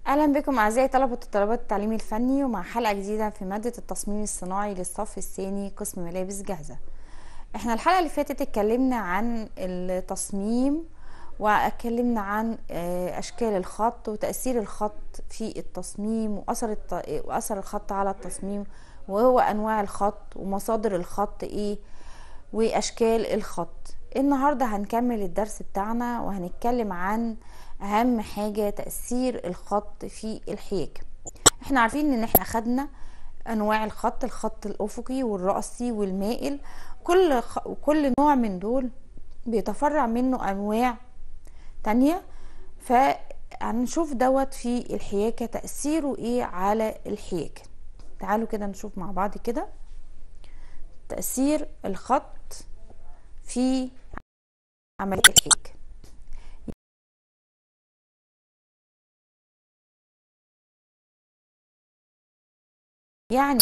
اهلا بكم اعزائي طلبة وطالبات التعليم الفني ومع حلقة جديدة في مادة التصميم الصناعي للصف الثاني قسم ملابس جاهزة. احنا الحلقة اللي فاتت اتكلمنا عن التصميم واتكلمنا عن اشكال الخط وتأثير الخط في التصميم واثر الخط على التصميم، وهو انواع الخط ومصادر الخط ايه واشكال الخط. النهاردة هنكمل الدرس بتاعنا وهنتكلم عن اهم حاجة تأثير الخط في الحياكة. احنا عارفين ان احنا خدنا انواع الخط الافقي والرأسي والمائل. كل نوع من دول بيتفرع منه انواع تانية، فهنشوف دوت في الحياكة تأثيره ايه على الحياكة. تعالوا كده نشوف مع بعض كده تأثير الخط في عملية الحياكة. يعني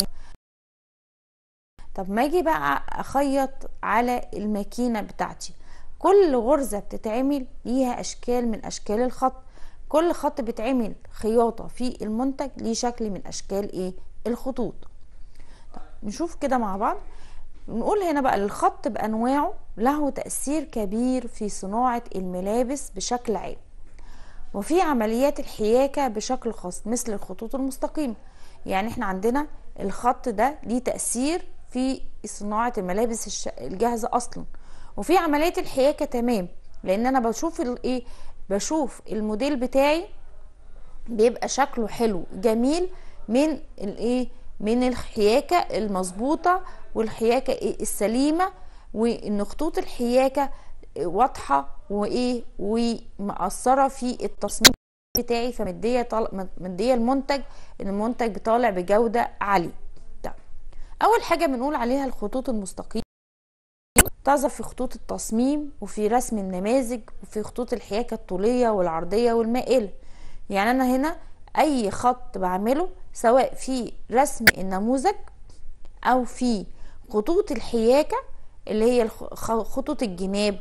طب ما اجي بقى اخيط على الماكينة بتاعتي، كل غرزة بتتعمل ليها اشكال من اشكال الخط. كل خط بيتعمل خياطة في المنتج ليه شكل من اشكال ايه الخطوط. طب نشوف كده مع بعض. نقول هنا بقى الخط بانواعه له تأثير كبير في صناعة الملابس بشكل عام وفي عمليات الحياكة بشكل خاص مثل الخطوط المستقيمة. يعني احنا عندنا الخط ده ليه تأثير في صناعة الملابس الجاهزة اصلا، وفي عمليات الحياكة تمام، لان انا بشوف الموديل بتاعي بيبقى شكله حلو جميل من الحياكة المظبوطة والحياكة السليمة، وان خطوط الحياكة واضحة ومأثرة في التصميم بتاعي، مدية المنتج طالع بجودة عالية. اول حاجة بنقول عليها الخطوط المستقيمة، تظهر في خطوط التصميم وفي رسم النماذج وفي خطوط الحياكة الطولية والعرضية والمائلة. يعني انا هنا اي خط بعمله سواء في رسم النموذج او في خطوط الحياكة اللي هي خطوط الجناب،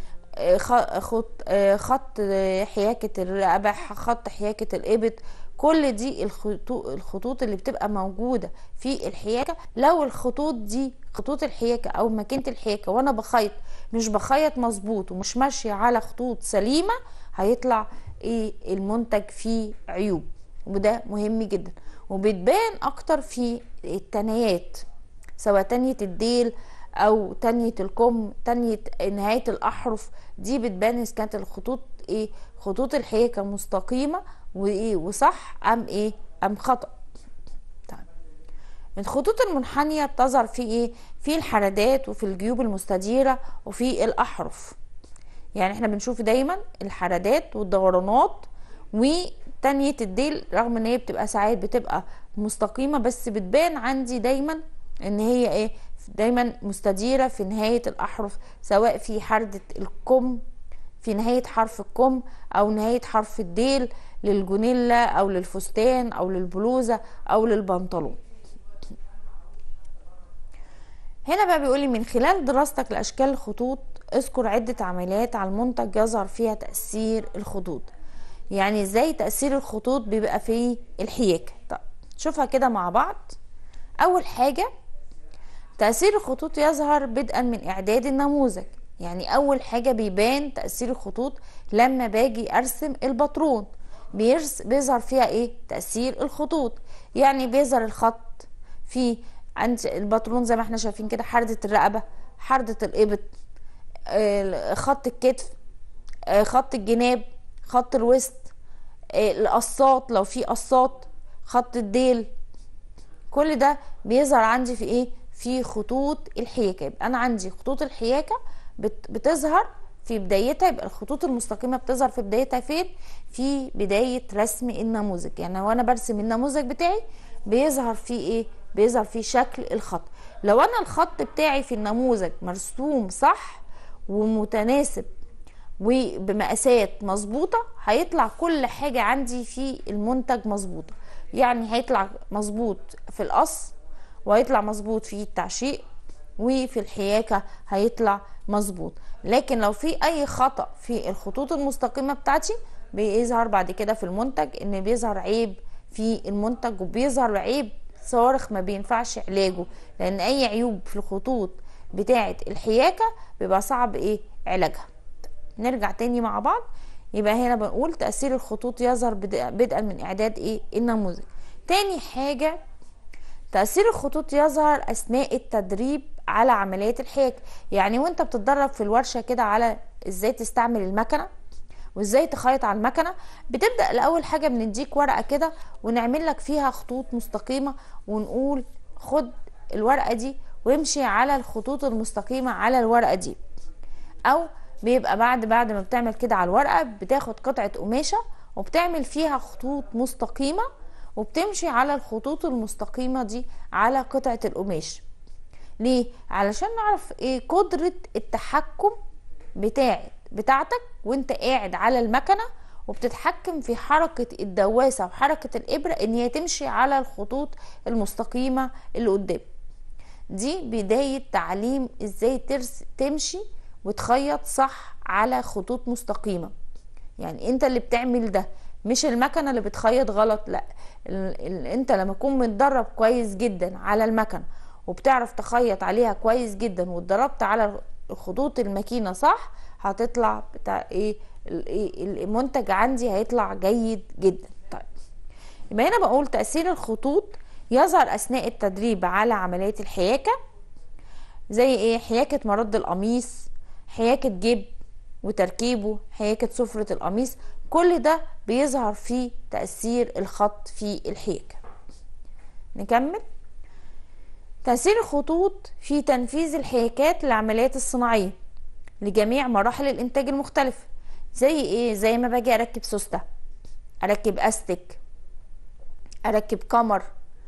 خط حياكة الرقبة، خط حياكة الإبط، كل دي الخطوط اللي بتبقى موجودة في الحياكة. لو الخطوط دي خطوط الحياكة او ماكينة الحياكة وانا مش بخيط مظبوط ومش ماشية على خطوط سليمة، هيطلع المنتج فيه عيوب، وده مهم جدا وبتبان اكتر في التنايات، سواء تانية الديل او تانية الكم، تانية نهاية الاحرف. دي بتبان اذا كانت الخطوط خطوط الحياكة مستقيمة وصح ام خطأ. طيب الخطوط المنحنية بتظهر في الحردات وفي الجيوب المستديرة وفي الاحرف. يعني احنا بنشوف دايما الحردات والدورانات وتانية الديل، رغم ان هي بتبقى ساعات بتبقى مستقيمة، بس بتبان عندي دايما ان هي دايما مستديرة في نهاية الاحرف، سواء في حردة الكم في نهاية حرف الكم او نهاية حرف الديل للجونيلا او للفستان او للبلوزة او للبنطلون. هنا بقى بيقولي من خلال دراستك لاشكال الخطوط اذكر عدة عمليات على المنتج يظهر فيها تأثير الخطوط. يعني ازاي تأثير الخطوط بيبقى في الحياكة؟ طب شوفها كده مع بعض. اول حاجة تأثير الخطوط يظهر بدءا من اعداد النموذج. يعني اول حاجة بيبان تأثير الخطوط لما باجي ارسم الباترون، بيظهر فيها تأثير الخطوط. يعني بيظهر الخط في عند الباترون زي ما احنا شايفين كده، حردة الرقبة، حردة الإبط، خط الكتف، خط الجناب، خط الوسط، القصات لو في قصات، خط الديل. كل ده بيظهر عندي في خطوط الحياكة. يبقى انا عندي خطوط الحياكة بتظهر في بدايتها. يبقى الخطوط المستقيمة بتظهر في بدايتها فين؟ في بداية رسم النموذج. يعني وانا برسم النموذج بتاعي بيظهر فيه بيظهر فيه شكل الخط. لو انا الخط بتاعي في النموذج مرسوم صح ومتناسب وبمقاسات مظبوطة، هيطلع كل حاجة عندي في المنتج مظبوطة. يعني هيطلع مظبوط في القص، وهيطلع مظبوط في التعشيق، وفي الحياكة هيطلع مظبوط. لكن لو في اي خطأ في الخطوط المستقيمة بتاعتي بيظهر بعد كده في المنتج ان بيظهر عيب في المنتج، وبيظهر عيب صارخ ما بينفعش علاجه، لان اي عيوب في الخطوط بتاعه الحياكه بيبقى صعب علاجها. نرجع تاني مع بعض. يبقى هنا بنقول تأثير الخطوط يظهر بدءا من اعداد النموذج. تاني حاجة، تأثير الخطوط يظهر اثناء التدريب على عمليات الحياكة. يعني وانت بتتدرب في الورشة كده على ازاي تستعمل المكنة وازاي تخيط على المكنة، بتبدأ لأول حاجة بنديك ورقة كده ونعمل لك فيها خطوط مستقيمة، ونقول خد الورقة دي وامشي على الخطوط المستقيمة على الورقة دي. او بيبقى بعد ما بتعمل كده على الورقة بتاخد قطعة قماشة وبتعمل فيها خطوط مستقيمة، وبتمشي على الخطوط المستقيمة دي على قطعة القماش. ليه؟ علشان نعرف قدرة التحكم بتاعتك وانت قاعد على المكنة وبتتحكم في حركة الدواسة وحركة الإبرة ان هي تمشي على الخطوط المستقيمة اللي قدام. دي بداية تعليم ازاي تمشي وتخيط صح على خطوط مستقيمة. يعني انت اللي بتعمل ده، مش المكنة اللي بتخيط غلط، لا. انت لما تكون متدرب كويس جدا على المكنة وبتعرف تخيط عليها كويس جدا واتدربت على خطوط الماكينة صح، هتطلع بتاع المنتج عندي هيطلع جيد جدا. طيب، يبقى هنا بقول تأثير الخطوط يظهر اثناء التدريب على عملية الحياكة، زي حياكة مرد القميص، حياكة جيب وتركيبه، حياكة سفرة القميص. كل ده بيظهر فيه تأثير الخط في الحياكة. نكمل. تأثير الخطوط في تنفيذ الحياكات للعمليات الصناعية لجميع مراحل الإنتاج المختلفة. زي زي ما باجي أركب سوستة، أركب أستك، أركب كمر،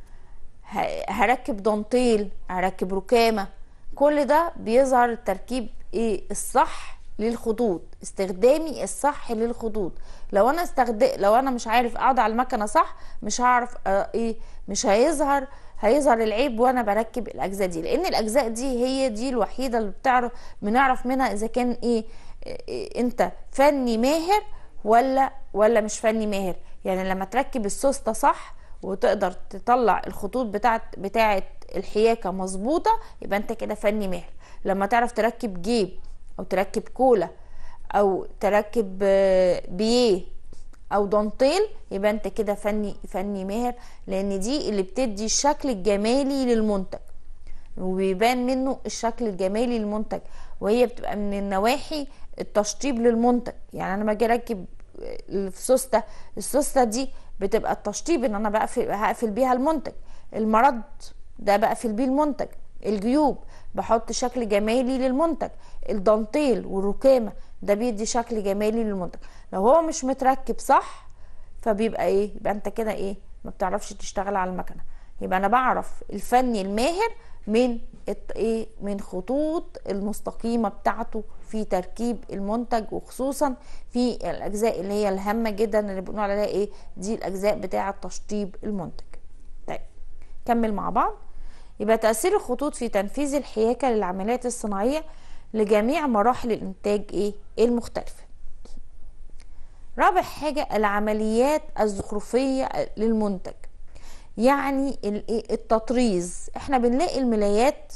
هركب دانتيل، هركب ركامة. كل ده بيظهر التركيب الصح للخطوط، استخدامي الصح للخطوط. لو انا مش عارف اقعد على المكنه صح، مش هعرف مش هيظهر العيب وانا بركب الاجزاء دي، لان الاجزاء دي هي دي الوحيده اللي بنعرف منها اذا كان انت فني ماهر ولا مش فني ماهر. يعني لما تركب السوسته صح وتقدر تطلع الخطوط بتاعت الحياكة مظبوطة، يبقى انت كده فني ماهر. لما تعرف تركب جيب او تركب كولا او تركب بيه او دانتيل، يبقى انت كده فني ماهر، لان دي اللي بتدي الشكل الجمالي للمنتج وبيبان منه الشكل الجمالي للمنتج، وهي بتبقى من النواحي التشطيب للمنتج. يعني انا باجي اركب السوسته دي بتبقى التشطيب ان انا هقفل بيها المنتج. المرد ده بقفل بيه المنتج. الجيوب بحط شكل جمالي للمنتج. الدانتيل والركامه ده بيدي شكل جمالي للمنتج. لو هو مش متركب صح فبيبقى يبقى انت كده ما بتعرفش تشتغل على المكنه. يبقى انا بعرف الفني الماهر من خطوط المستقيمه بتاعته في تركيب المنتج، وخصوصا في الاجزاء اللي هي الهامه جدا اللي بنقول عليها دي الاجزاء بتاعه تشطيب المنتج. طيب، كمل مع بعض. يبقى تأثير الخطوط في تنفيذ الحياكة للعمليات الصناعية لجميع مراحل الانتاج المختلفة. رابع حاجة، العمليات الزخرفية للمنتج. يعني التطريز. احنا بنلاقي الملايات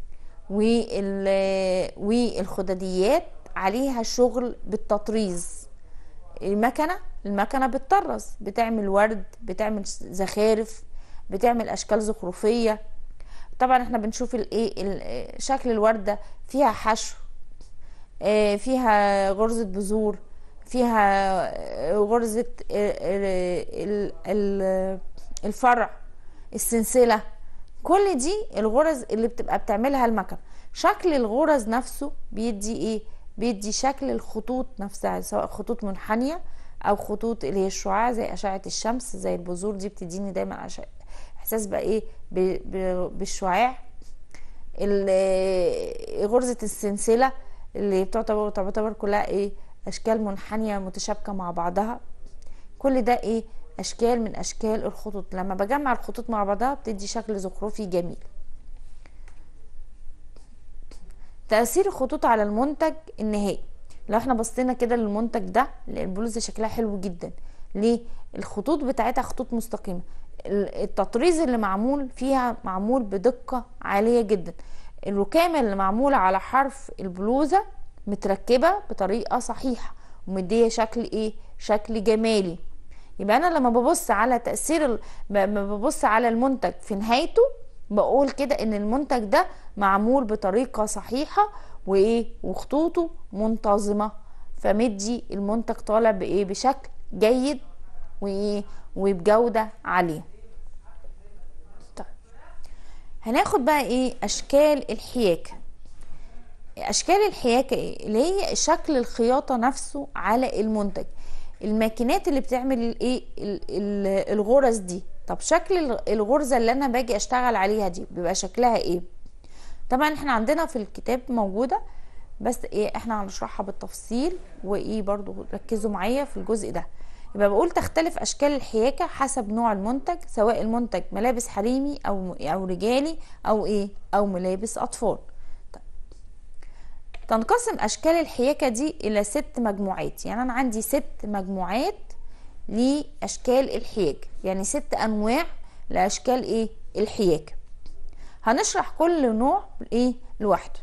والخدديات عليها شغل بالتطريز. المكنة بتطرز، بتعمل ورد، بتعمل زخارف، بتعمل اشكال زخرفية. طبعا احنا بنشوف شكل الوردة فيها حشو، فيها غرزة بذور، فيها غرزة الفرع، السلسلة. كل دي الغرز اللي بتبقى بتعملها المكنة. شكل الغرز نفسه بيدي شكل الخطوط نفسها، سواء خطوط منحنية او خطوط اللي هي الشعاع زي اشعة الشمس، زي البذور دي بتديني دايما احساس بالشعاع. غرزة السلسلة اللي تعتبر كلها اشكال منحنية متشابكة مع بعضها. كل ده اشكال من اشكال الخطوط. لما بجمع الخطوط مع بعضها بتدي شكل زخرفي جميل. تأثير الخطوط على المنتج النهائي. لو احنا بصينا كده للمنتج ده، البلوزه شكلها حلو جدا. ليه؟ الخطوط بتاعتها خطوط مستقيمه، التطريز اللي معمول فيها معمول بدقه عاليه جدا، الركامه اللي معموله على حرف البلوزه متركبه بطريقه صحيحه ومديه شكل ايه، شكل جمالي. يبقى انا لما ببص على لما ببص على المنتج في نهايته بقول كده ان المنتج ده معمول بطريقة صحيحة وايه، وخطوطه منتظمة، فمدي المنتج طالع بايه، بشكل جيد وايه، وبجودة عالية. طيب هناخد بقى ايه اشكال الحياكة. اشكال الحياكة ايه؟ اللي هي شكل الخياطة نفسه على المنتج، الماكينات اللي بتعمل الايه الغرز دي. طب شكل الغرزة اللي انا باجي اشتغل عليها دي بيبقى شكلها ايه؟ طبعا احنا عندنا في الكتاب موجودة، بس ايه احنا هنشرحها بالتفصيل، وايه برضو ركزوا معايا في الجزء ده. يبقى بقول تختلف اشكال الحياكة حسب نوع المنتج، سواء المنتج ملابس حريمي او رجالي او ايه، او ملابس اطفال. تنقسم اشكال الحياكة دي الى 6 مجموعات، يعني انا عندي 6 مجموعات لاشكال الحياكة، يعني 6 انواع لاشكال ايه الحياكة. هنشرح كل نوع ايه لوحده.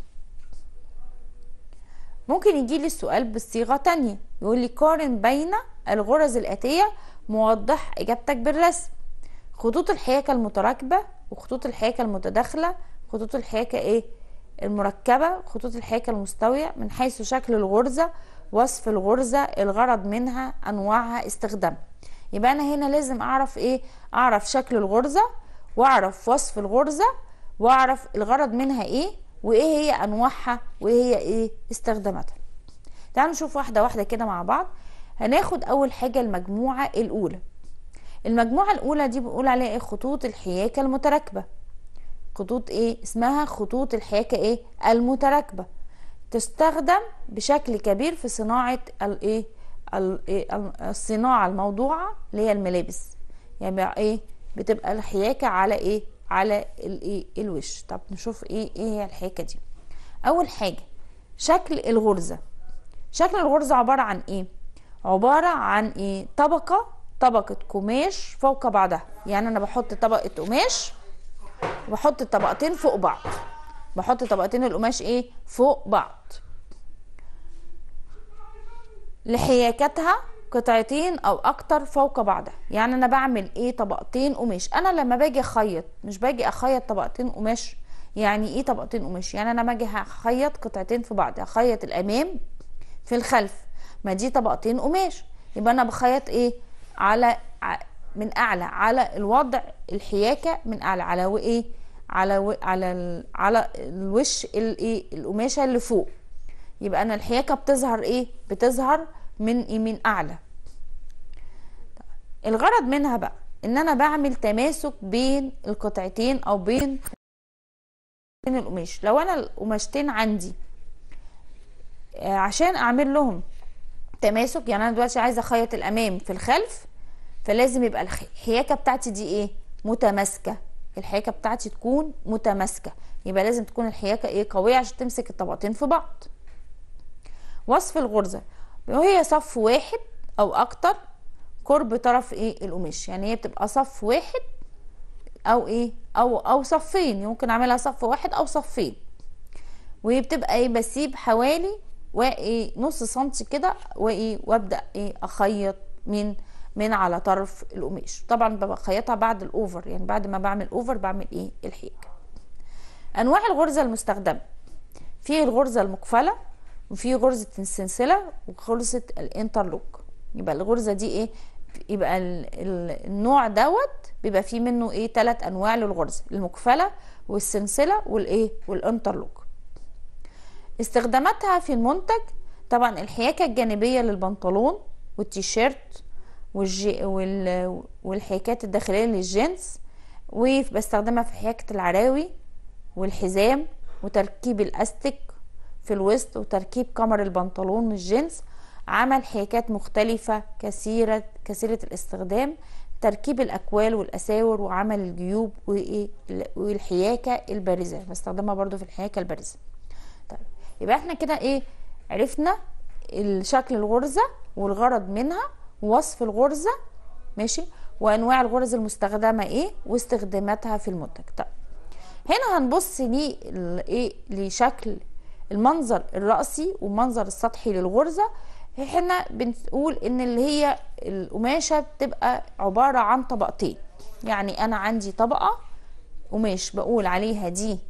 ممكن يجي لي السؤال بصيغة تانية، يقول لي قارن بين الغرز الآتية، موضح إجابتك بالرسم. خطوط الحياكة المتراكبة، وخطوط الحياكة المتداخلة، خطوط الحياكة ايه المركبة، خطوط الحياكة المستوية، من حيث شكل الغرزة، وصف الغرزة، الغرض منها، أنواعها، استخدام. يبقى أنا هنا لازم أعرف ايه، أعرف شكل الغرزة، وأعرف وصف الغرزة، وأعرف الغرض منها ايه، وايه هي أنواعها، وايه هي ايه استخداماتها. تعالوا نشوف واحدة واحدة كده مع بعض. هناخد أول حاجة المجموعة الأولى. المجموعة الأولى دي بنقول عليها ايه، خطوط الحياكة المتراكبة. خطوط ايه اسمها؟ خطوط الحياكة ايه المتراكبة. تستخدم بشكل كبير في صناعة الايه الصناعة الموضوعة اللي هي الملابس. يعني ايه بتبقى الحياكة على ايه، على الايه الوش. طب نشوف ايه هي الحياكة دي. اول حاجة شكل الغرزة. شكل الغرزة عبارة عن ايه؟ عبارة عن ايه، طبقة قماش فوق بعضها. يعني انا بحط طبقة قماش وبحط طبقتين فوق بعض، بحط طبقتين القماش ايه فوق بعض. لحياكتها قطعتين او اكتر فوق بعضها. يعني انا بعمل ايه، طبقتين قماش. انا لما باجي اخيط مش باجي اخيط طبقتين قماش. يعني ايه طبقتين قماش؟ يعني انا باجي اخيط قطعتين في بعض، اخيط الامام في الخلف، ما دي طبقتين قماش. يبقى انا بخيط ايه على من اعلى، على الوضع الحياكه من اعلى، على وايه، على الوش الايه القماشه اللي فوق. يبقى انا الحياكه بتظهر ايه، بتظهر من اعلى. الغرض منها بقى ان انا بعمل تماسك بين القطعتين او بين القماش. لو انا القماشتين عندي عشان اعمل لهم تماسك، يعني انا دلوقتي عايزه اخيط الامام في الخلف، فلازم يبقى الحياكه بتاعتي دي ايه متماسكه. الحياكه بتاعتي تكون متماسكه، يبقى لازم تكون الحياكه ايه قويه عشان تمسك الطبقتين في بعض. وصف الغرزه وهي صف واحد او اكتر قرب طرف ايه القماش. يعني هي بتبقى صف واحد او ايه او صفين، ممكن اعملها صف واحد او صفين. وهي بتبقى ايه بسيب حوالي نص سنتي كده وابدا اخيط من على طرف القماش. طبعا بخيطها بعد الاوفر، يعني بعد ما بعمل اوفر بعمل الحياكه. انواع الغرزه المستخدمه، في الغرزه المقفله، وفي غرزه السلسله، وغرزه الانترلوك. يبقى الغرزه دي يبقى النوع دوت بيبقى فيه منه 3 انواع للغرزه، المقفله والسلسله والانترلوك. استخداماتها في المنتج، طبعا الحياكه الجانبيه للبنطلون والتيشيرت والحياكات الداخليه للجينز، وبستخدمها في حياكه العراوي والحزام، وتركيب الاستك في الوسط، وتركيب كمر البنطلون الجينز، عمل حياكات مختلفه كثيره الاستخدام، تركيب الاكوال والاساور، وعمل الجيوب والحياكه البارزه، بستخدمها برضو في الحياكه البارزه. طيب يبقى احنا كده عرفنا شكل الغرزة والغرض منها ووصف الغرزة، ماشي، وانواع الغرز المستخدمة ايه واستخداماتها في المنتج. طيب هنا هنبص لشكل المنظر الرأسي والمنظر السطحي للغرزة. احنا بنقول ان اللي هي القماشة بتبقى عبارة عن طبقتين، يعني انا عندي طبقة قماش بقول عليها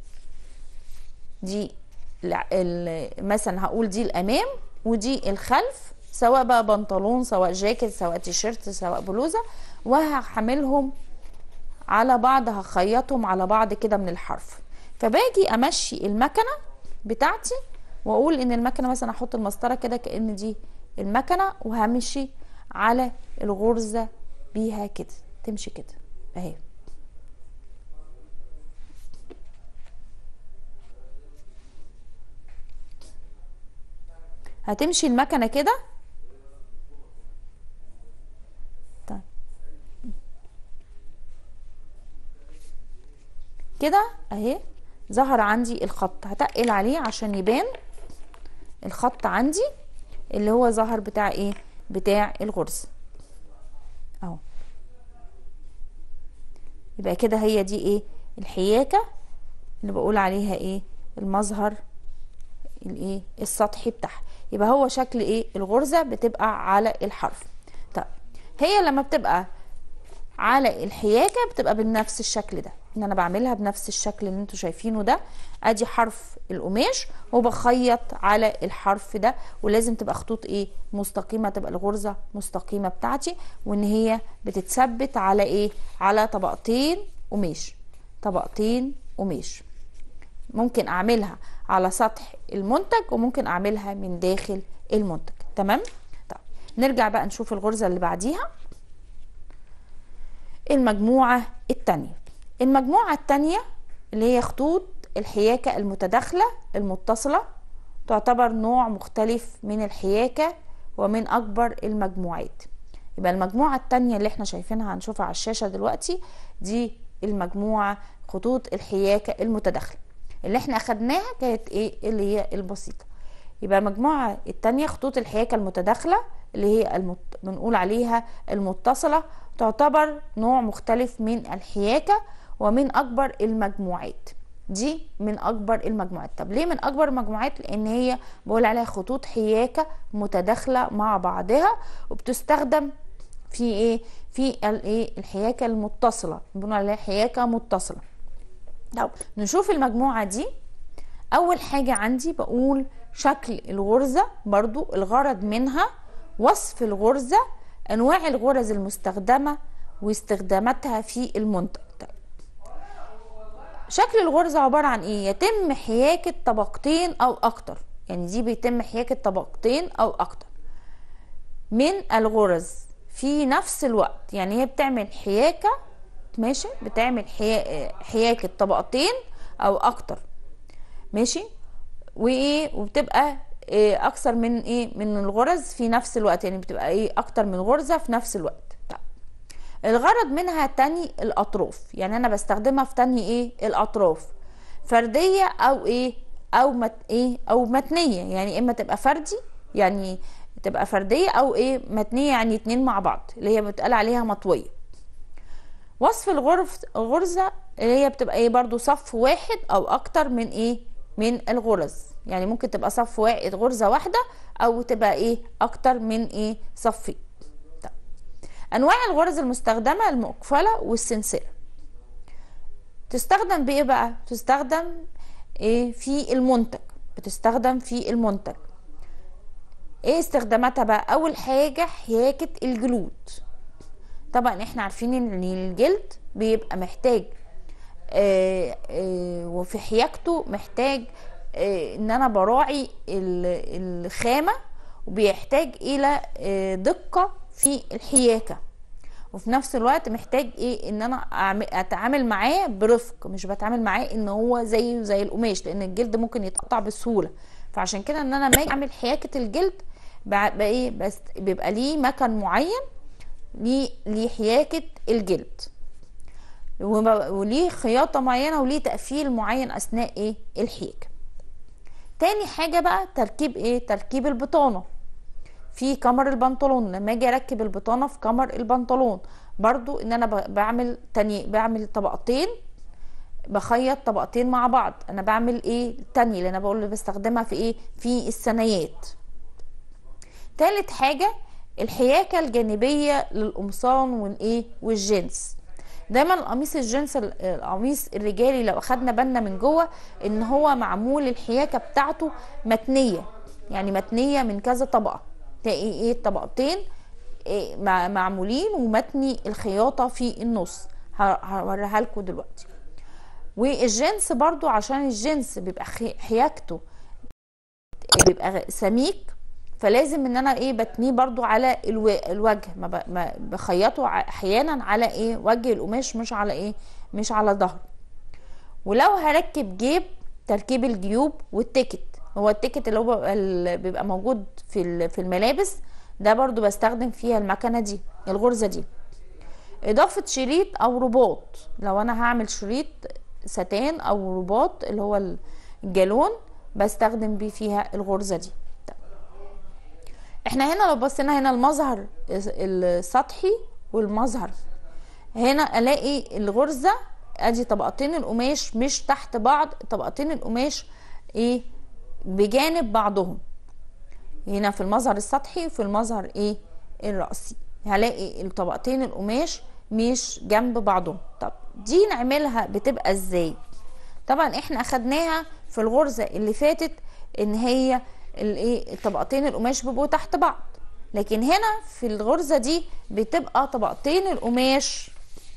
دي مثلا هقول دي الامام ودي الخلف، سواء بقى بنطلون سواء جاكيت سواء تيشيرت سواء بلوزة، وهحملهم على بعض، هخيطهم على بعض كده من الحرف. فباجي امشي المكنة بتاعتي واقول ان المكنة مثلا احط المسطرة كده كأن دي المكنة، وهمشي على الغرزة بيها كده، تمشي كده اهي. هتمشي المكنة كده. طيب كده اهي ظهر عندي الخط، هتقل عليه عشان يبان الخط عندي اللي هو ظهر بتاع ايه، بتاع الغرزة اهو. يبقى كده هي دي ايه الحياكة اللي بقول عليها ايه المظهر الايه السطحي بتاعها. يبقى هو شكل ايه الغرزة بتبقى على الحرف. طيب هي لما بتبقى على الحياكة بتبقى بنفس الشكل ده، ان انا بعملها بنفس الشكل اللي انتوا شايفينه ده. ادي حرف القماش وبخيط على الحرف ده، ولازم تبقى خطوط ايه مستقيمة، تبقى الغرزة مستقيمة بتاعتي، وان هي بتتثبت على ايه على طبقتين قماش، طبقتين قماش. ممكن اعملها على سطح المنتج وممكن اعملها من داخل المنتج. تمام. طيب نرجع بقى نشوف الغرزة اللي بعديها، المجموعة التانية. المجموعة التانية اللي هي خطوط الحياكة المتداخلة المتصلة، تعتبر نوع مختلف من الحياكة ومن أكبر المجموعات. يبقى المجموعة التانية اللي احنا شايفينها هنشوفها على الشاشة دلوقتي، دي المجموعة خطوط الحياكة المتداخلة. اللي احنا أخدناها كانت ايه اللي هي البسيطة. يبقى المجموعة التانية خطوط الحياكة المتداخلة اللي هي بنقول عليها المتصلة، تعتبر نوع مختلف من الحياكة ومن أكبر المجموعات. دي من أكبر المجموعات. طب ليه من أكبر المجموعات؟ لأن هي بقول عليها خطوط حياكة متداخلة مع بعضها، وبتستخدم في ايه في الايه الحياكة المتصلة، بنقول عليها حياكة متصلة. طب نشوف المجموعة دي. أول حاجة عندي بقول شكل الغرزة، برضو الغرض منها وصف الغرزة، أنواع الغرز المستخدمة واستخداماتها في المنتج. شكل الغرزة عبارة عن ايه؟ يتم حياكة طبقتين او اكتر، يعني دي بيتم حياكة طبقتين او اكتر من الغرز في نفس الوقت. يعني هي بتعمل حياكة، ماشي، بتعمل حياكة طبقتين او اكتر، ماشي، وايه وبتبقى إيه اكثر من ايه من الغرز في نفس الوقت، يعني بتبقى ايه اكتر من غرزة في نفس الوقت. الغرض منها تاني الاطراف، يعني انا بستخدمها في تاني ايه الاطراف، فرديه او ايه او متنيه، يعني اما تبقى فردي يعني تبقى فرديه او ايه متنيه، يعني اتنين مع بعض اللي هي بتقال عليها مطويه. وصف الغرزه اللي هي بتبقى ايه برضو صف واحد او اكتر من ايه من الغرز، يعني ممكن تبقى صف واحد غرزه واحده او تبقى ايه اكتر من ايه صفين. انواع الغرز المستخدمه المقفله والسلسله. تستخدم بايه بقى؟ تستخدم ايه في المنتج، بتستخدم في المنتج. ايه استخداماتها بقى؟ اول حاجه حياكه الجلود. طبعا احنا عارفين ان الجلد بيبقى محتاج وفي حياكته محتاج ان انا براعي الخامه، وبيحتاج الى دقه في الحياكه، وفي نفس الوقت محتاج ايه ان انا اتعامل معاه برفق، مش بتعامل معاه ان هو زيه زي القماش، لان الجلد ممكن يتقطع بسهوله. فعشان كده ان انا لما اجي اعمل حياكه الجلد بقى ايه بس بيبقى ليه مكان معين لحياكه الجلد، وليه خياطه معينه وليه تقفيل معين اثناء ايه الحياكه. تاني حاجه بقى تركيب ايه تركيب البطانه. في كمر البنطلون، لما اجي اركب البطانه في كمر البنطلون برضو ان انا بعمل طبقتين، بخيط طبقتين مع بعض. انا بعمل ايه التانية اللي انا بقول اللي بستخدمها في ايه، في الثنايات. تالت حاجة الحياكة الجانبية للقمصان والايه والجنس. دايما القميص الجنس، القميص الرجالي لو اخدنا بالنا من جوه ان هو معمول الحياكة بتاعته متنية، يعني متنية من كذا طبقة، تلاقي ايه طبقتين إيه معمولين ومتني الخياطة في النص، هوريها لكم دلوقتي. والجنس برضو عشان الجنس بيبقى حياكته بيبقى سميك، فلازم ان انا ايه بتنيه برضو على الوجه، ما بخيطه احيانا على ايه وجه القماش، مش على ايه مش على ظهر. ولو هركب جيب، تركيب الجيوب والتيكت، هو التيكت اللي هو بيبقى موجود في الملابس ده برضو بستخدم فيها المكنه دي، الغرزه دي. اضافه شريط او رباط، لو انا هعمل شريط ستان او رباط اللي هو الجالون بستخدم بيه فيها الغرزه دي. احنا هنا لو بصينا هنا المظهر السطحي والمظهر، هنا الاقي الغرزه ادي طبقتين القماش مش تحت بعض، طبقتين القماش ايه بجانب بعضهم، هنا في المظهر السطحي وفي المظهر ايه الرأسي هلاقي الطبقتين القماش مش جنب بعضهم. طب دي نعملها بتبقى ازاي؟ طبعا احنا اخدناها في الغرزه اللي فاتت ان هي الايه الطبقتين القماش بيبقوا تحت بعض، لكن هنا في الغرزه دي بتبقى طبقتين القماش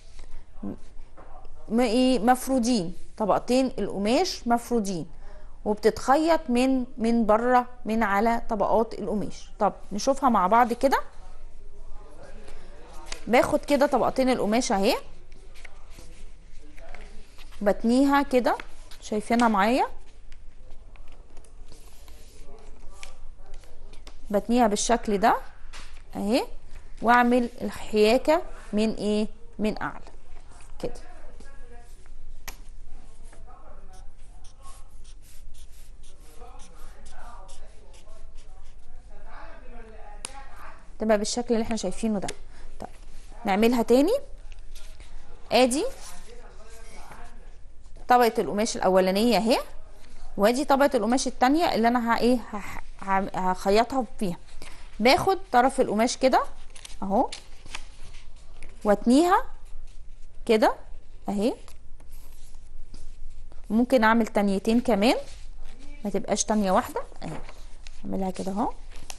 مفرودين، طبقتين القماش مفرودين، وبتتخيط من بره من على طبقات القماش. طب نشوفها مع بعض كده. باخد كده طبقتين القماش اهي، بتنيها كده، شايفينها معايا، بتنيها بالشكل ده اهي، واعمل الحياكه من ايه من اعلى كده. تبقى بالشكل اللي احنا شايفينه ده. طب نعملها تاني. ادي طبقه القماش الاولانيه اهي، وادي طبقه القماش التانية اللي انا هخيطها فيها. باخد طرف القماش كده اهو واتنيها كده اهي، ممكن اعمل تانيتين كمان ما تبقاش تانية واحده اهي، اعملها كده اهو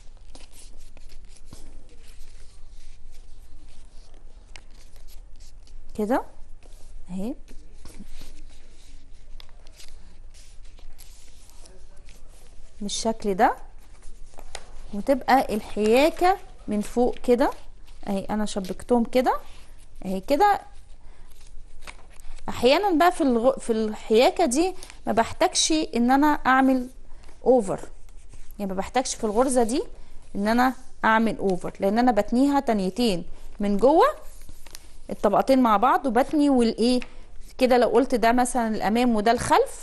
كده اهي، بالشكل ده، وتبقى الحياكه من فوق كده اهي. انا شبكتهم كده اهي كده. احيانا بقى في الحياكه دي ما بحتاجش ان انا اعمل اوفر، يعني ما بحتاجش في الغرزه دي ان انا اعمل اوفر، لان انا بتنيها تنيتين من جوه الطبقتين مع بعض، وبتني والايه كده. لو قلت ده مثلا الامام وده الخلف،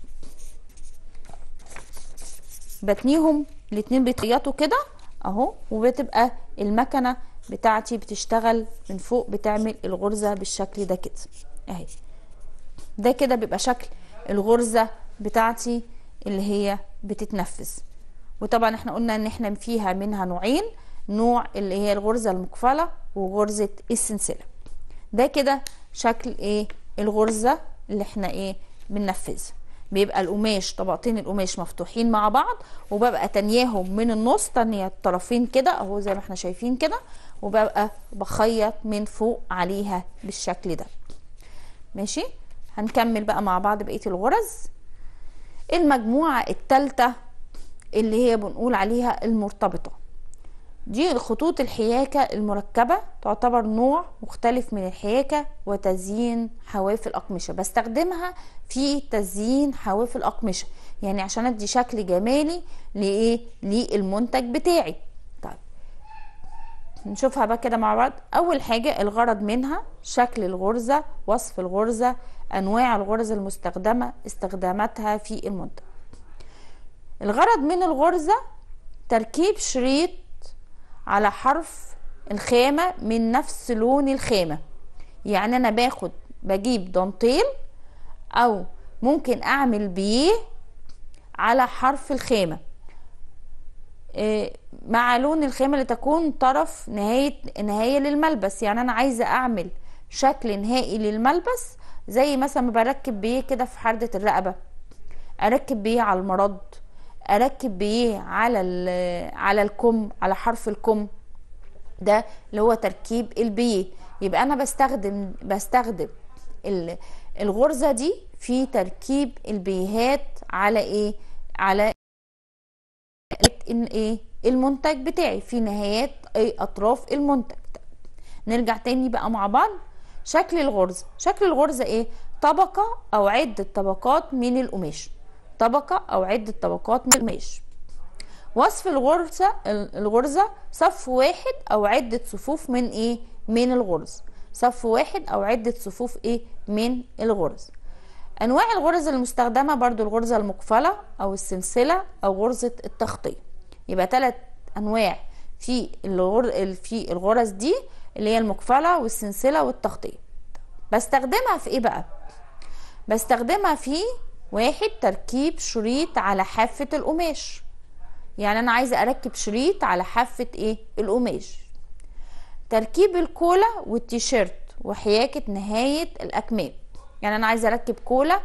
بتنيهم الاتنين بيتخيطوا كده اهو، وبتبقى المكنه بتاعتي بتشتغل من فوق، بتعمل الغرزه بالشكل ده كده اهي. ده كده بيبقى شكل الغرزه بتاعتي اللي هي بتتنفذ. وطبعا احنا قلنا ان احنا فيها منها نوعين، نوع اللي هي الغرزه المقفله وغرزه السلسله. ده كده شكل ايه الغرزه اللي احنا ايه بننفذها. بيبقى القماش طبقتين القماش مفتوحين مع بعض، وببقى تانياهم من النص، تانية الطرفين كده اهو زي ما احنا شايفين كده، وببقى بخيط من فوق عليها بالشكل ده. ماشي، هنكمل بقى مع بعض بقية الغرز. المجموعة الثالثة اللي هي بنقول عليها المرتبطة، دي خطوط الحياكة المركبة، تعتبر نوع مختلف من الحياكة وتزيين حواف الأقمشة. بستخدمها في تزيين حواف الأقمشة، يعني عشان ادي شكل جمالي لإيه للمنتج بتاعي. طيب نشوفها بقى كده مع بعض. أول حاجة الغرض منها شكل الغرزة، وصف الغرزة، أنواع الغرزة المستخدمة، استخداماتها في المنتج. الغرض من الغرزة تركيب شريط على حرف الخامة من نفس لون الخامة. يعني انا بجيب دانتيل او ممكن اعمل بيه على حرف الخامة مع لون الخامة لتكون طرف نهاية للملبس. يعني انا عايزة اعمل شكل نهائي للملبس، زي مثلا ما بركب بيه كده في حردة الرقبة، اركب بيه على المرض، اركب بيه على الكم، على حرف الكم، ده اللي هو تركيب البيه. يبقى انا بستخدم الغرزة دي في تركيب البيهات على ايه، على ايه المنتج بتاعي في نهايات اطراف المنتج. نرجع تاني بقى مع بعض. شكل الغرزة ايه؟ طبقة او عدة طبقات من القماش، طبقة او عدة طبقات من القماش. وصف الغرزة صف واحد او عدة صفوف من ايه، من الغرز. صف واحد او عدة صفوف ايه، من الغرز. انواع الغرز المستخدمة برضو الغرزة المقفلة او السلسلة او غرزة التغطية. يبقى 3 انواع في الغرز دي، اللي هي المقفلة والسلسلة والتغطية. بستخدمها في ايه بقى؟ بستخدمها في 1 تركيب شريط على حافة القماش. يعني انا عايزة اركب شريط على حافة ايه، القماش. تركيب الكولا والتيشيرت وحياكة نهاية الاكمام. يعني انا عايزة اركب كولا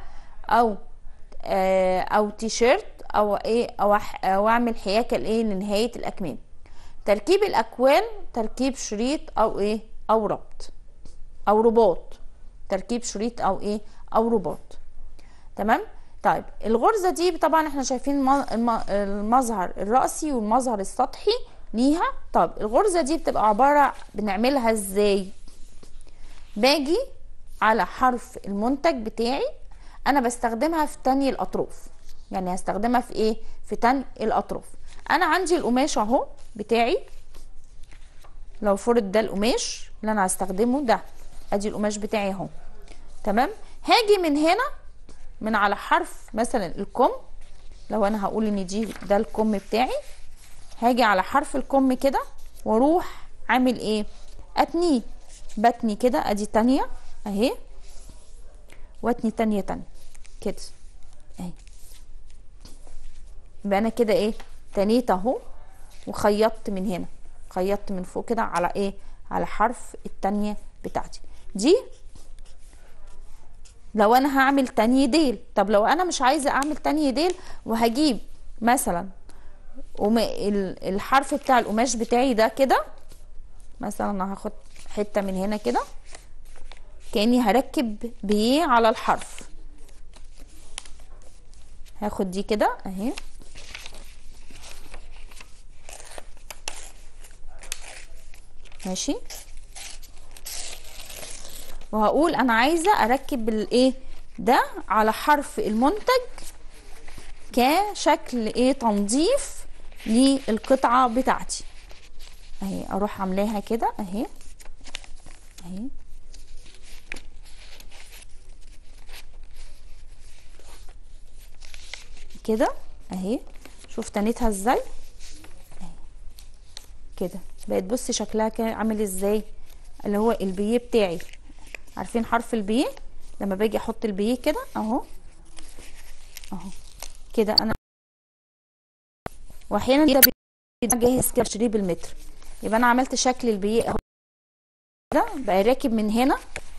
او تيشيرت او ايه او اعمل حياكة لايه، لنهاية الاكمام. تركيب الاكوان، تركيب شريط او ايه، او ربط او رباط. تركيب شريط او ايه، او رباط. تمام. طيب الغرزة دي طبعا احنا شايفين المظهر الرأسي والمظهر السطحي ليها. طب الغرزة دي بتبقى بنعملها ازاي؟ باجي على حرف المنتج بتاعي، انا بستخدمها في تاني الاطراف. يعني هستخدمها في ايه، في تاني الاطراف. انا عندي القماش اهو بتاعي، لو فرض ده القماش اللي انا هستخدمه، ده ادي القماش بتاعي اهو. تمام. هاجي من هنا من على حرف مثلا الكم، لو انا هقول ان ده الكم بتاعي، هاجي على حرف الكم كده واروح عامل ايه، اتنيه. بتني كده، ادي تانية اهي، واتني تانية كده اهي. يبقى انا كده ايه، تنيت اهو وخيطت من هنا، خيطت من فوق كده على ايه، على حرف التانية بتاعتي دي. لو انا هعمل تاني ديل. طب لو انا مش عايزه اعمل تاني ديل وهجيب مثلا الحرف بتاع القماش بتاعي ده كده، مثلا انا هاخد حته من هنا كده كاني هركب بيه على الحرف. هاخد دي كده اهي، ماشي، وهقول انا عايزه اركب الايه ده على حرف المنتج كشكل ايه، تنظيف للقطعه بتاعتي اهي. اروح عاملاها كده اهي اهي كده اهي. شوف تنيتها ازاي اهي كده بقت. بصي شكلها كده عامل ازاي، اللي هو البيه بتاعي. عارفين حرف البيه لما باجي احط البيه كده اهو اهو كده. انا واحيانا ده جاهز كده بشتريه بالمتر. يبقى انا عملت شكل البيه اهو كده، بقى راكب من هنا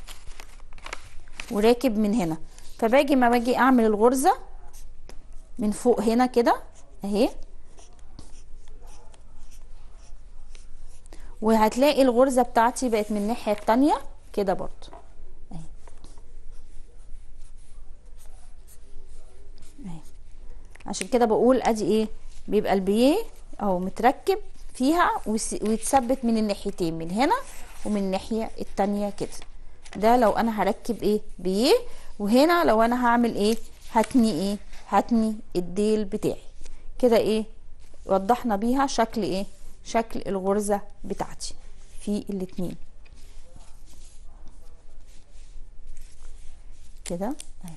وراكب من هنا. فباجي ما باجي اعمل الغرزه من فوق هنا كده اهي، وهتلاقي الغرزه بتاعتي بقت من الناحيه التانيه كده برضو اهي اهي. عشان كده بقول ادي ايه، بيبقى البيه اهو متركب فيها ويتثبت من الناحيتين، من هنا ومن الناحيه التانيه كده. ده لو انا هركب ايه، بيه. وهنا لو انا هعمل ايه، هتني ايه، هتني الديل بتاعي كده. ايه وضحنا بيها شكل ايه، شكل الغرزة بتاعتي في الاتنين كده اهي.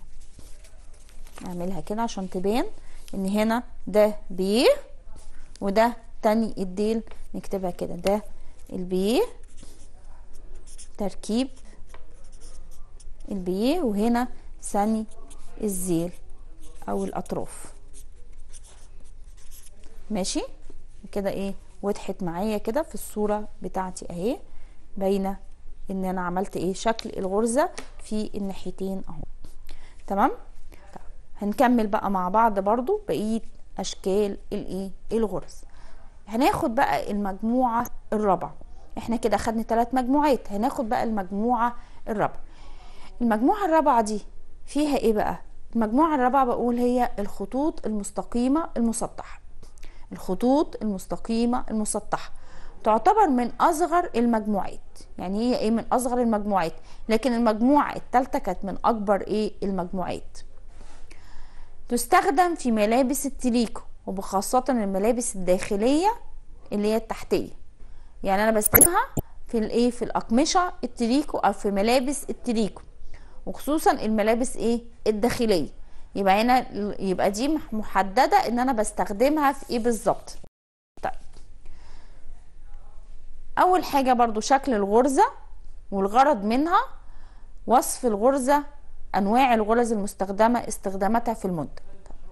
اعملها كده عشان تبان ان هنا ده بيه وده تاني الديل نكتبها كده، ده البيه، تركيب البيه، وهنا ثاني الذيل او الاطراف. ماشي كده ايه، وضحت معايا كده في الصورة بتاعتي اهي، باينة ان انا عملت ايه شكل الغرزة في الناحيتين اهو. تمام. هنكمل بقى مع بعض برضو بقية اشكال الايه الغرز. هناخد بقى المجموعة الرابعة. احنا كده خدنا 3 مجموعات، هناخد بقى المجموعة الرابعة. المجموعة الرابعة دي فيها ايه بقى؟ المجموعة الرابعة بقول هي الخطوط المستقيمة المسطحة. الخطوط المستقيمة المسطحة تعتبر من اصغر المجموعات. يعني هي ايه من اصغر المجموعات، لكن المجموعة الثالثة كانت من اكبر ايه المجموعات. تستخدم في ملابس التريكو، وبخاصة الملابس الداخلية اللي هي التحتية. يعني انا بستخدمها في الايه في الاقمشة التريكو او في ملابس التريكو، وخصوصا الملابس ايه الداخلية. يبقى هنا يبقى دي محددة ان انا بستخدمها في ايه بالظبط. طيب اول حاجة برضو شكل الغرزة والغرض منها، وصف الغرزة، انواع الغرز المستخدمة، استخداماتها في المنتج.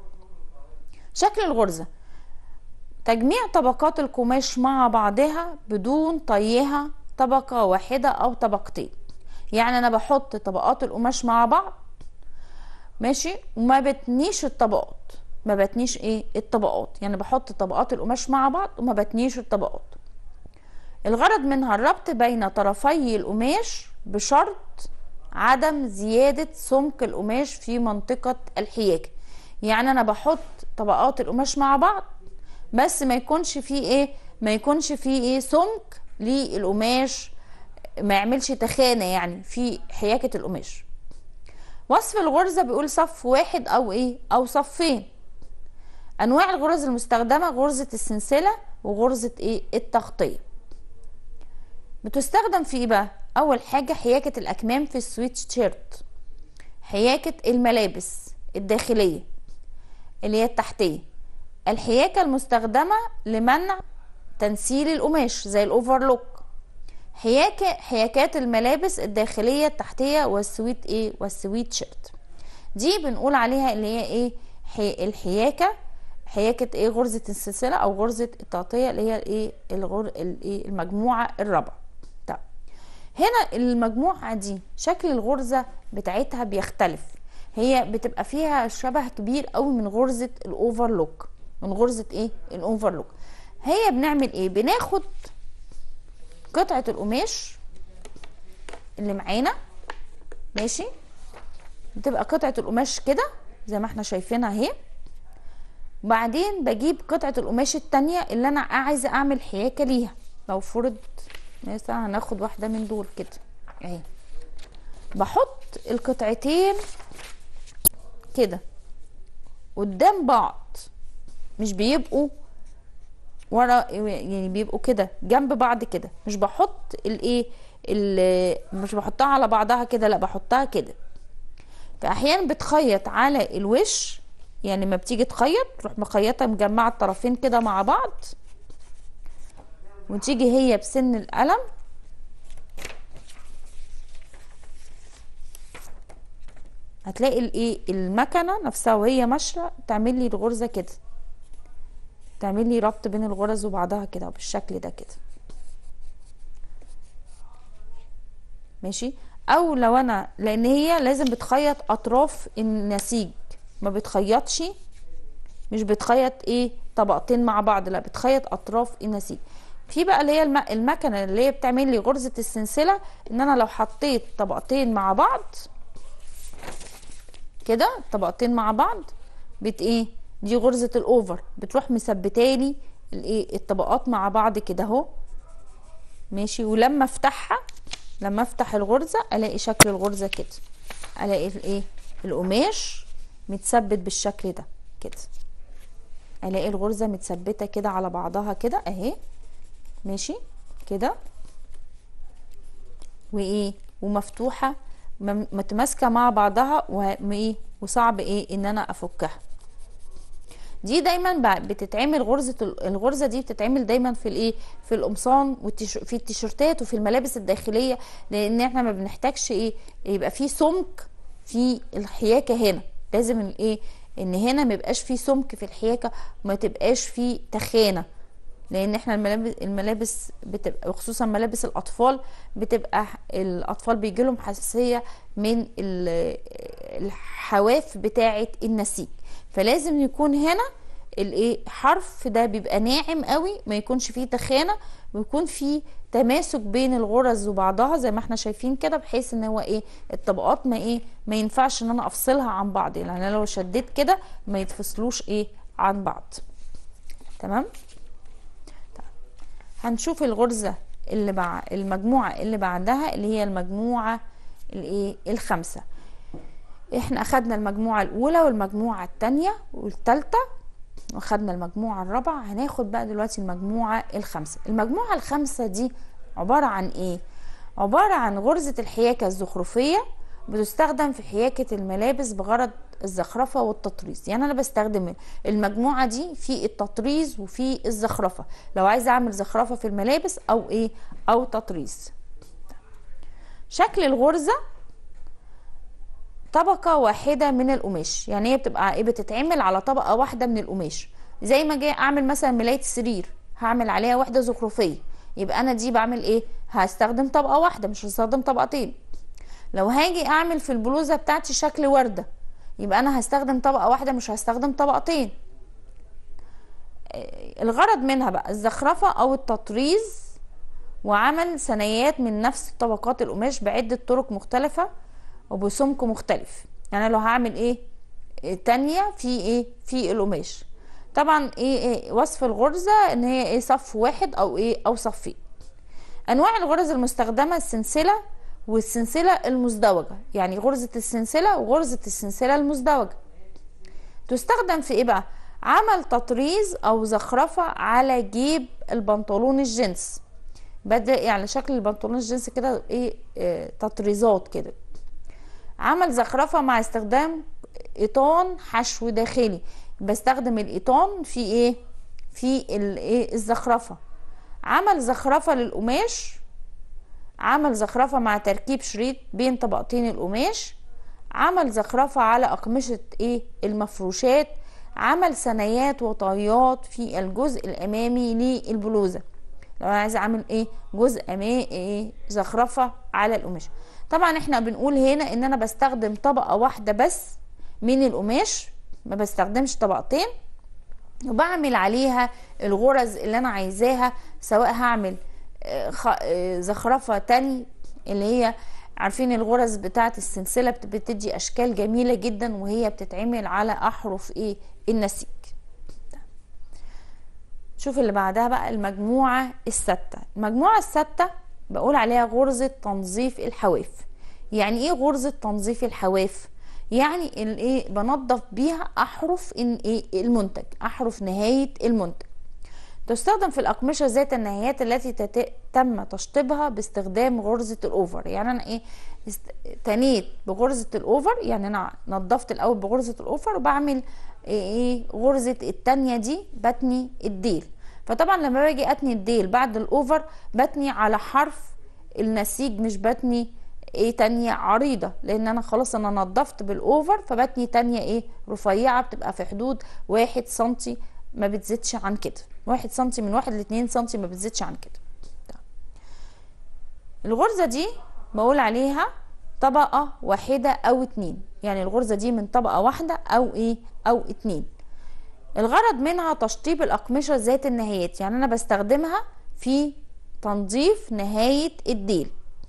شكل الغرزة تجميع طبقات القماش مع بعضها بدون طيها طبقة واحدة او طبقتين. يعني انا بحط طبقات القماش مع بعض، ماشي، وما بتنيش الطبقات، ما بتنيش ايه الطبقات، يعني بحط طبقات القماش مع بعض وما بتنيش الطبقات. الغرض منها الربط بين طرفي القماش بشرط عدم زيادة سمك القماش في منطقة الحياكة. يعني انا بحط طبقات القماش مع بعض بس ما يكونش فيه ايه، ما يكونش فيه ايه سمك للقماش، ما يعملش تخانة يعني في حياكة القماش. وصف الغرزة بيقول صف واحد او ايه او صفين. انواع الغرز المستخدمة غرزة السلسلة وغرزة ايه التغطية. بتستخدم في ايه بقى؟ اول حاجة حياكة الاكمام في السويتش شيرت، حياكة الملابس الداخلية اللي هي التحتية، الحياكة المستخدمة لمنع تنسيل القماش زي الاوفرلوك، حياكات الملابس الداخلية التحتية والسويت ايه والسويت شيرت. دي بنقول عليها اللي هي ايه الحياكة، حياكة ايه غرزة السلسلة او غرزة التغطية اللي هي ايه المجموعة الرابعة. طب هنا المجموعة دي شكل الغرزة بتاعتها بيختلف، هي بتبقى فيها شبه كبير قوي من غرزة الاوفرلوك، من غرزة ايه الاوفرلوك. هي بنعمل ايه؟ بناخد قطعة القماش اللي معانا، ماشي، بتبقى قطعة القماش كده زي ما احنا شايفينها اهي، وبعدين بجيب قطعة القماش التانية اللي انا عايزة اعمل حياكة ليها. لو فرض مثلا هناخد واحدة من دول كده اهي، بحط القطعتين كده قدام بعض، مش بيبقوا ورا يعني، بيبقوا كده جنب بعض كده، مش بحط الايه مش بحطها على بعضها كده، لا بحطها كده. فاحيانا بتخيط على الوش، يعني ما بتيجي تخيط تروح مخيطه مجمعه الطرفين كده مع بعض، وتيجي هي بسن القلم هتلاقي الايه المكنه نفسها وهي ماشيه تعمل لي الغرزه كده، تعمل لي ربط بين الغرز وبعضها كده بالشكل ده كده، ماشي. او لو انا لان هي لازم بتخيط اطراف النسيج، ما بتخيطش، مش بتخيط ايه طبقتين مع بعض، لا بتخيط اطراف النسيج. في بقى اللي هي المكنه اللي هي بتعمل لي غرزه السلسله، ان انا لو حطيت طبقتين مع بعض كده، طبقتين مع بعض بت ايه دي غرزه الاوفر، بتروح مثبتالي الايه الطبقات مع بعض كده اهو، ماشي. ولما افتحها، لما افتح الغرزه الاقي شكل الغرزه كده، الاقي الايه القماش متثبت بالشكل ده كده، الاقي الغرزه متثبته كده على بعضها كده اهي، ماشي كده، وايه ومفتوحه متماسكه مع بعضها، وايه وصعب ايه ان انا افكها. دي دايما بتتعمل الغرزه دي بتتعمل دايما في الايه، في القمصان في التيشيرتات وفي الملابس الداخليه، لان احنا ما بنحتاجش ايه يبقى في سمك في الحياكه. هنا لازم الايه ان هنا ما يبقاش في سمك في الحياكه وما تبقاش في تخانه، لان احنا الملابس بتبقى وخصوصا ملابس الاطفال بتبقى الاطفال بيجي لهم حساسيه من الحواف بتاعه النسيج، فلازم يكون هنا الايه حرف ده بيبقى ناعم قوي، ما يكونش فيه تخانه، ويكون فيه تماسك بين الغرز وبعضها زي ما احنا شايفين كده، بحيث ان هو ايه الطبقات ما ينفعش ان انا افصلها عن بعض، يعني انا لو شديت كده ما يتفصلوش ايه عن بعض. تمام. هنشوف الغرزة المجموعة اللي بعدها اللي هي المجموعة الايه الخامسة. احنا اخدنا المجموعة الاولى والمجموعة التانية والتالتة واخدنا المجموعة الرابعة، هناخد بقى دلوقتي المجموعة الخامسة. المجموعة الخامسة دي عبارة عن ايه؟ عبارة عن غرزة الحياكة الزخرفية، بتستخدم في حياكة الملابس بغرض الزخرفة والتطريز. يعني انا بستخدم المجموعة دي في التطريز وفي الزخرفة، لو عايزة اعمل زخرفة في الملابس او ايه او تطريز. شكل الغرزة طبقة واحدة من القماش، يعني هي بتبقى ايه بتتعمل على طبقة واحدة من القماش، زي ما جاي اعمل مثلا ملاية السرير هعمل عليها واحدة زخرفية، يبقى انا دي بعمل ايه هستخدم طبقة واحدة مش هستخدم طبقتين. لو هاجي اعمل في البلوزة بتاعتي شكل وردة، يبقى انا هستخدم طبقة واحدة مش هستخدم طبقتين. الغرض منها بقى الزخرفة او التطريز وعمل ثنايات من نفس طبقات القماش بعدة طرق مختلفة وبسمك مختلف. يعني لو هعمل ايه تانية في ايه في القماش، طبعا ايه وصف الغرزة ان هي ايه صف واحد او ايه او صفين. انواع الغرز المستخدمة السلسلة والسلسلة المزدوجة، يعني غرزة السلسلة وغرزة السلسلة المزدوجة تستخدم في ايه بقى؟ عمل تطريز او زخرفة على جيب البنطلون الجينز، بدأ يعني شكل البنطلون الجينز كده ايه تطريزات كده. عمل زخرفة مع استخدام ايطان حشو داخلي، بستخدم الايطان في ايه في الايه الزخرفة. عمل زخرفة للقماش، عمل زخرفة مع تركيب شريط بين طبقتين القماش، عمل زخرفة على أقمشة ايه المفروشات، عمل ثنايات وطيات في الجزء الامامي للبلوزة، لو انا عايزه اعمل ايه جزء امامي ايه زخرفة على القماش. طبعا احنا بنقول هنا ان انا بستخدم طبقة واحدة بس من القماش، ما بستخدمش طبقتين، وبعمل عليها الغرز اللي انا عايزاها، سواء هعمل زخرفة تاني اللي هي عارفين الغرز بتاعت السلسلة بتدي اشكال جميلة جدا وهي بتتعمل على احرف ايه النسيج. شوف اللي بعدها بقى المجموعة الستة. المجموعة الستة بقول عليها غرزة تنظيف الحواف. يعني ايه غرزة تنظيف الحواف؟ يعني الايه بنظف بيها احرف المنتج، احرف نهاية المنتج. تستخدم في الأقمشة ذات النهايات التي تم تشطيبها باستخدام غرزة الأوفر. يعني أنا إيه تنيت بغرزة الأوفر، يعني أنا نظفت الأول بغرزة الأوفر وبعمل إيه غرزة التانية دي بتني الديل. فطبعا لما باجي أتني الديل بعد الأوفر بتني على حرف النسيج، مش بتني ايه تانية عريضة، لان انا خلاص انا نظفت بالاوفر، فبتني تانية ايه رفيعة بتبقى في حدود 1 سنتي ما بتزيدش عن كده، 1 سنتي من 1 ل2 سنتي ما بتزيدش عن كده. الغرزة دي بقول عليها طبقة واحدة او 2، يعني الغرزة دي من طبقة واحدة او ايه او 2. الغرض منها تشطيب الأقمشة ذات النهايات، يعني انا بستخدمها في تنظيف نهاية الديل.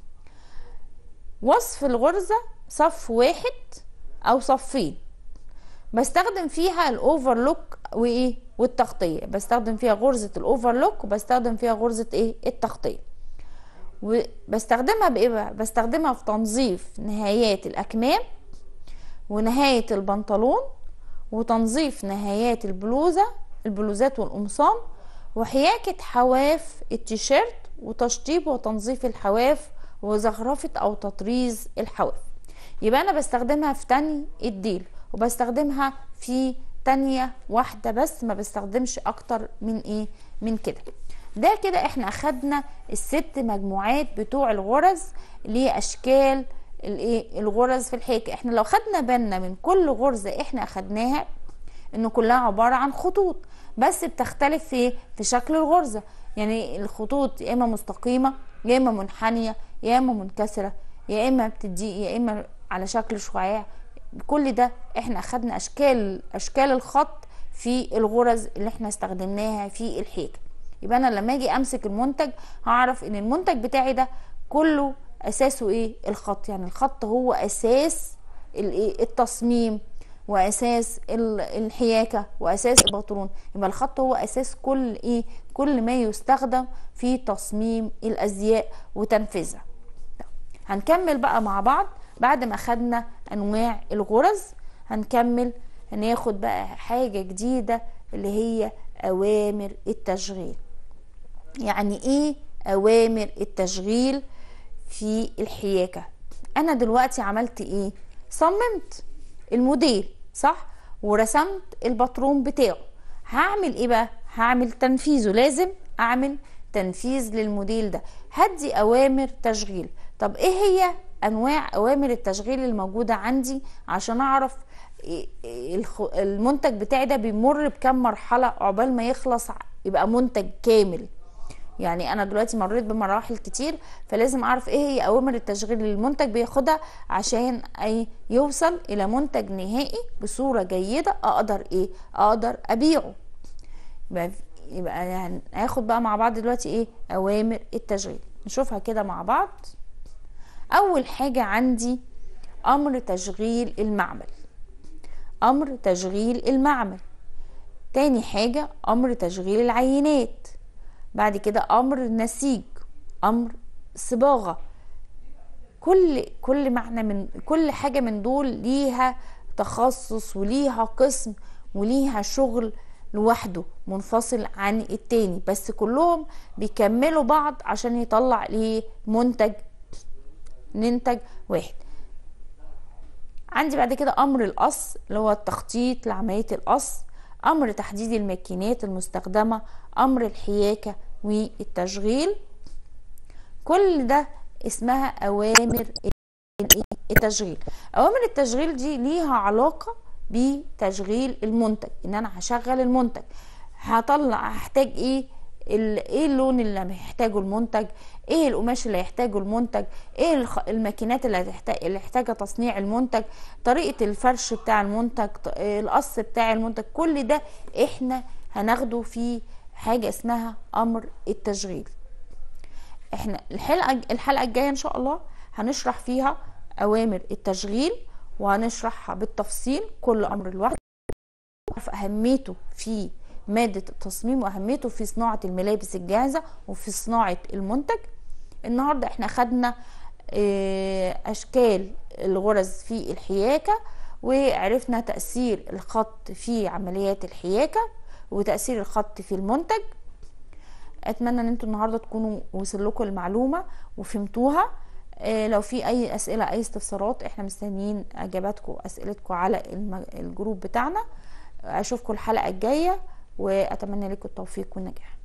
وصف الغرزة صف واحد او صفين، بستخدم فيها الاوفرلوك وايه والتغطية، بستخدم فيها غرزة الاوفرلوك وبستخدم فيها غرزة ايه التغطية. وبستخدمها بايه بقى؟ بستخدمها في تنظيف نهايات الاكمام ونهاية البنطلون وتنظيف نهايات البلوزات والقمصان وحياكة حواف التيشيرت وتشطيب وتنظيف الحواف وزخرفة او تطريز الحواف. يبقى انا بستخدمها في تاني الديل وبستخدمها في تانية واحدة بس، ما بستخدمش اكتر من ايه من كده. ده كده احنا اخدنا الست مجموعات بتوع الغرز لاشكال الايه الغرز في الحيكة. احنا لو خدنا بالنا من كل غرزة احنا اخدناها انه كلها عبارة عن خطوط، بس بتختلف في شكل الغرزة. يعني الخطوط يا اما مستقيمة يا اما منحنية يا اما منكسرة يا اما بتدي يا اما على شكل شعاع. كل ده احنا اخدنا اشكال الخط في الغرز اللي احنا استخدمناها في الحيكة. يبقى انا لما اجي امسك المنتج هعرف ان المنتج بتاعي ده كله اساسه ايه؟ الخط. يعني الخط هو اساس التصميم واساس الحياكة واساس البطرون. يبقى الخط هو اساس كل ما يستخدم في تصميم الازياء وتنفيذها. هنكمل بقى مع بعض بعد ما خدنا انواع الغرز. هناخد بقى حاجة جديدة اللي هي اوامر التشغيل. يعني ايه اوامر التشغيل في الحياكة؟ انا دلوقتي عملت ايه؟ صممت الموديل صح ورسمت الباترون بتاعه. هعمل ايه بقى؟ هعمل تنفيذه. لازم اعمل تنفيذ للموديل ده، هدي اوامر تشغيل. طب ايه هي انواع اوامر التشغيل الموجودة عندي عشان اعرف المنتج بتاعي ده بيمر بكم مرحلة عقبال ما يخلص يبقى منتج كامل؟ يعني انا دلوقتي مريت بمراحل كتير، فلازم اعرف ايه هي اوامر التشغيل اللي المنتج بياخدها عشان يوصل الى منتج نهائي بصورة جيدة اقدر ابيعه. يبقى يعني هاخد بقى مع بعض دلوقتي ايه اوامر التشغيل، نشوفها كده مع بعض. اول حاجة عندي امر تشغيل المعمل. امر تشغيل المعمل. تاني حاجة امر تشغيل العينات. بعد كده امر النسيج، امر صباغة. كل معنى من كل حاجة من دول ليها تخصص وليها قسم وليها شغل لوحده منفصل عن التاني، بس كلهم بيكملوا بعض عشان يطلع ليه منتج واحد. عندي بعد كده امر القص اللي هو التخطيط لعملية القص، امر تحديد الماكينات المستخدمة، امر الحياكة والتشغيل. كل ده اسمها اوامر التشغيل. اوامر التشغيل دي ليها علاقة بتشغيل المنتج، ان انا هشغل المنتج، هحتاج ايه اللون اللي محتاجه المنتج، ايه القماش اللي هيحتاجه المنتج، ايه الماكينات اللي هيحتاجها تصنيع المنتج، طريقة الفرش بتاع المنتج، القص بتاع المنتج. كل ده احنا هناخده في حاجة اسمها امر التشغيل. احنا الحلقة الجاية ان شاء الله هنشرح فيها اوامر التشغيل، وهنشرحها بالتفصيل كل امر لوحده، اهميته في مادة التصميم واهميته في صناعة الملابس الجاهزة وفي صناعة المنتج. النهاردة احنا خدنا اشكال الغرز في الحياكة، وعرفنا تأثير الخط في عمليات الحياكة وتأثير الخط في المنتج. اتمنى ان انتوا النهارده تكونوا وصل لكم المعلومة وفهمتوها. لو في اي اسئلة اي استفسارات احنا مستنيين اجاباتكم اسئلتكم على الجروب بتاعنا. اشوفكم الحلقة الجاية واتمنى لكم التوفيق والنجاح.